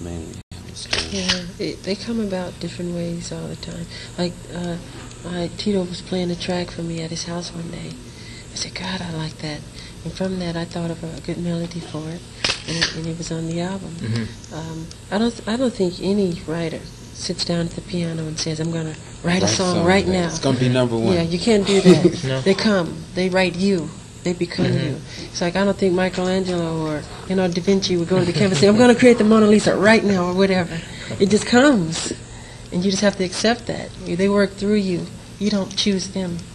mainly understand. Yeah, they come about different ways all the time. Like, Tito was playing a track for me at his house one day. I said, God, I like that. And from that, I thought of a good melody for it, and it was on the album. I don't think any writer sits down at the piano and says, I'm going to write a song right now. It's going to be number one. Yeah, you can't do that. No. They come. They write you. They become you. It's like, I don't think Michelangelo or, Da Vinci would go to the canvas and say, I'm going to create the Mona Lisa right now or whatever. It just comes. And you just have to accept that. They work through you. You don't choose them.